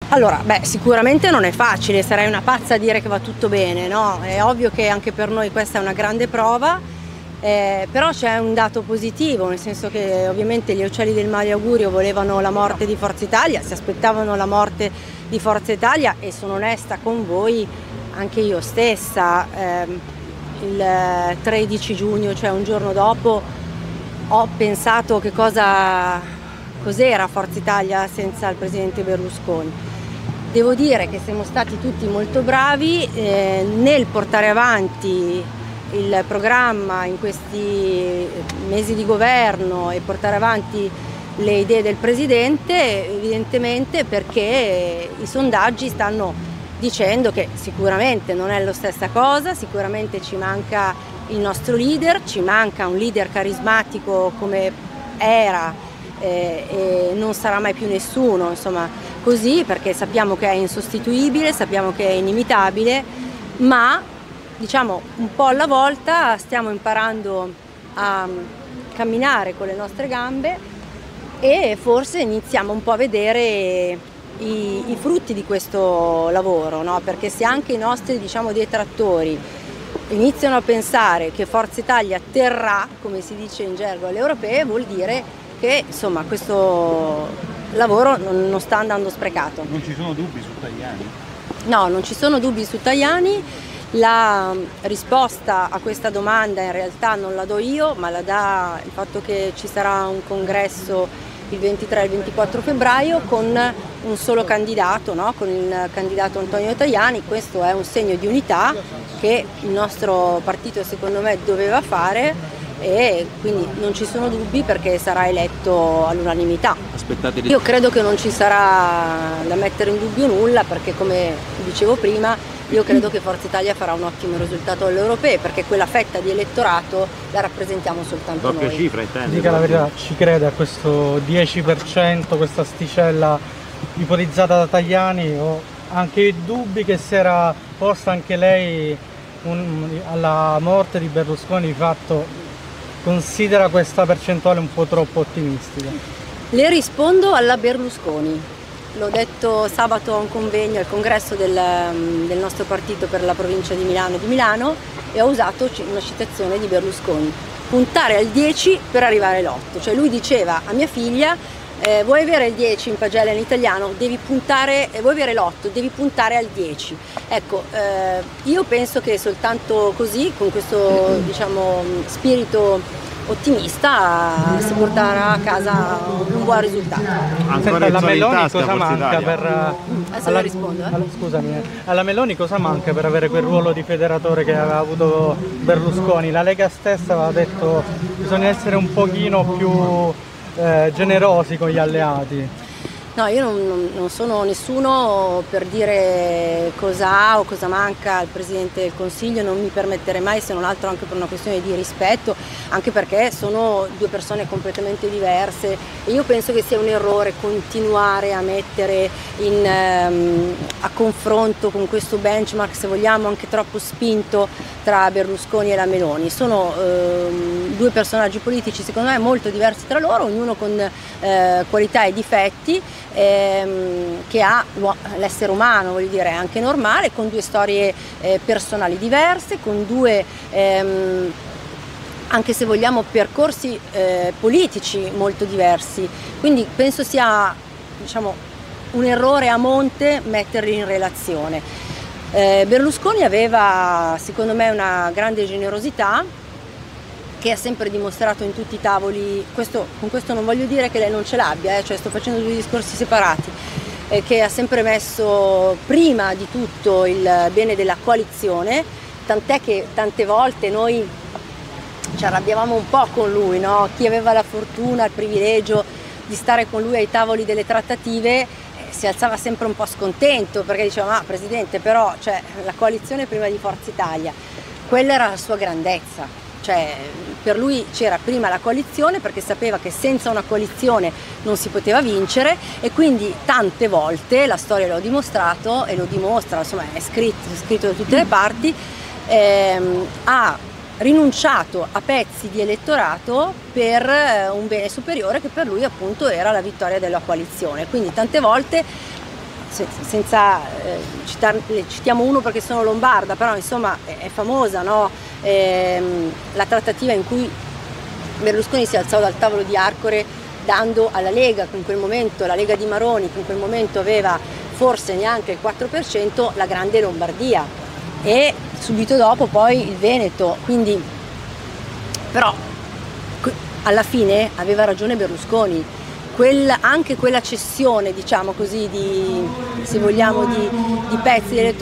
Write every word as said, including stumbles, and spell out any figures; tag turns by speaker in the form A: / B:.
A: Allora, beh, sicuramente non è facile, sarei una pazza a dire che va tutto bene, no? È ovvio che anche per noi questa è una grande prova, eh, però c'è un dato positivo, nel senso che ovviamente gli uccelli del Maliaugurio volevano la morte di Forza Italia, si aspettavano la morte di Forza Italia e sono onesta con voi, anche io stessa, ehm, il tredici giugno, cioè un giorno dopo, ho pensato che cosa, cos'era Forza Italia senza il presidente Berlusconi. Devo dire che siamo stati tutti molto bravi eh, nel portare avanti il programma in questi mesi di governo e portare avanti le idee del presidente, evidentemente perché i sondaggi stanno dicendo che sicuramente non è la stessa cosa, sicuramente ci manca il nostro leader, ci manca un leader carismatico come era eh, e non sarà mai più nessuno, insomma, così, perché sappiamo che è insostituibile, sappiamo che è inimitabile, ma diciamo un po' alla volta stiamo imparando a camminare con le nostre gambe e forse iniziamo un po' a vedere i, i frutti di questo lavoro, no? Perché se anche i nostri, diciamo, detrattori iniziano a pensare che Forza Italia terrà, come si dice in gergo, alle europee, vuol dire che insomma questo lavoro non, non sta andando sprecato.
B: Non ci sono dubbi su Tajani?
A: No, non ci sono dubbi su Tajani. La risposta a questa domanda in realtà non la do io, ma la dà il fatto che ci sarà un congresso il ventitré e il ventiquattro febbraio con un solo candidato, no? Con il candidato Antonio Tajani. Questo è un segno di unità che il nostro partito secondo me doveva fare e quindi non ci sono dubbi perché sarà eletto all'unanimità. Io credo che non ci sarà da mettere in dubbio nulla perché, come dicevo prima, io credo che Forza Italia farà un ottimo risultato alle europee perché quella fetta di elettorato la rappresentiamo soltanto
B: Doppia
A: noi.
B: cifra intende?
C: Dica la verità, ci crede a questo dieci per cento, questa asticella ipotizzata da Tajani, o anche i dubbi che si era posta anche lei un, alla morte di Berlusconi, di fatto considera questa percentuale un po' troppo ottimistica?
A: Le rispondo alla Berlusconi. L'ho detto sabato a un convegno al congresso del, del nostro partito per la provincia di Milano e di Milano e ho usato una citazione di Berlusconi: puntare al dieci per arrivare all'otto. Cioè lui diceva a mia figlia eh, vuoi avere il dieci in pagella in italiano, devi puntare, eh, vuoi avere l'otto, devi puntare al dieci. Ecco, eh, io penso che soltanto così, con questo diciamo spirito ottimista, si porterà a casa un buon risultato.
C: Senta, alla Meloni cosa manca per
A: Adesso
C: alla,
A: le rispondo, eh?
C: alla, scusami, alla Meloni cosa manca per avere quel ruolo di federatore che aveva avuto Berlusconi? La Lega stessa aveva detto che bisogna essere un pochino più eh, generosi con gli alleati.
A: No, io non, non sono nessuno per dire cosa ha o cosa manca al Presidente del Consiglio, non mi permetterei mai, se non altro anche per una questione di rispetto, anche perché sono due persone completamente diverse e io penso che sia un errore continuare a mettere in, ehm, a confronto con questo benchmark, se vogliamo, anche troppo spinto tra Berlusconi e la Meloni. Sono ehm, due personaggi politici secondo me molto diversi tra loro, ognuno con eh, qualità e difetti, Ehm, che ha l'essere umano, voglio dire, è anche normale, con due storie eh, personali diverse, con due, ehm, anche se vogliamo, percorsi eh, politici molto diversi. Quindi penso sia, diciamo, un errore a monte metterli in relazione. Eh, Berlusconi aveva, secondo me, una grande generosità che ha sempre dimostrato in tutti i tavoli. Questo, con questo non voglio dire che lei non ce l'abbia, eh, cioè sto facendo due discorsi separati, eh, che ha sempre messo prima di tutto il bene della coalizione, tant'è che tante volte noi ci arrabbiavamo un po' con lui, no? Chi aveva la fortuna, il privilegio di stare con lui ai tavoli delle trattative eh, si alzava sempre un po' scontento perché diceva: ma Presidente, però cioè, la coalizione prima di Forza Italia, quella era la sua grandezza. Cioè, per lui c'era prima la coalizione perché sapeva che senza una coalizione non si poteva vincere e quindi tante volte, la storia l'ha dimostrato e lo dimostra, insomma è scritto, è scritto da tutte le parti, ehm, ha rinunciato a pezzi di elettorato per un bene superiore che per lui appunto era la vittoria della coalizione. Quindi tante volte se, senza eh, citar, citiamo uno perché sono lombarda, però insomma è, è famosa, no? Ehm, la trattativa in cui Berlusconi si alzò dal tavolo di Arcore dando alla Lega, che in quel momento, la Lega di Maroni, che in quel momento aveva forse neanche il quattro per cento, la grande Lombardia e subito dopo poi il Veneto, quindi però alla fine aveva ragione Berlusconi, Quel, anche quella cessione, diciamo così, di, se vogliamo, di, di pezzi delle